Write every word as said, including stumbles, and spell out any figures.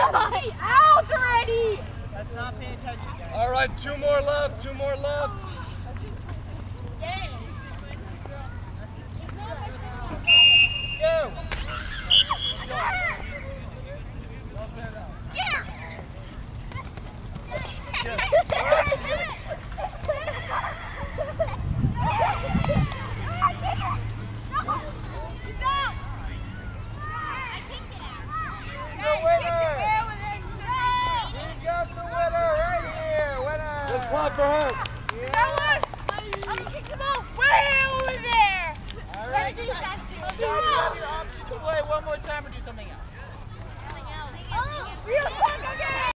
Out already! That's not paying attention, guys. All right, two more left, two more left. Go! Let's clap for her. You know what? I'm gonna kick the ball way over there! All right. You have your option to play one more time or do something else. Oh, real fun again!